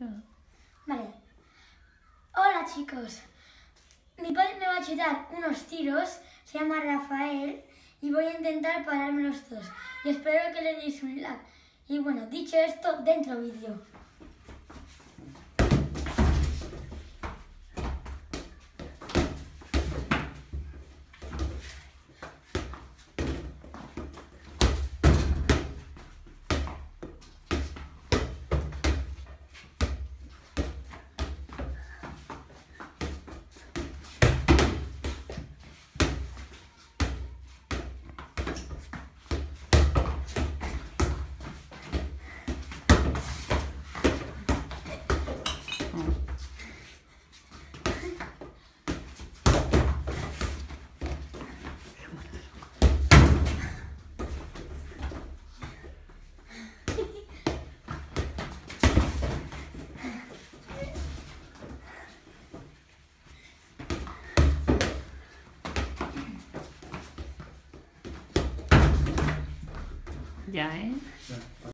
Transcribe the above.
Vale. Hola chicos. Mi padre me va a chutar unos tiros, se llama Rafael, y voy a intentar parármelos todos. Y espero que le deis un like. Y bueno, dicho esto, dentro vídeo. Ya, ¿eh?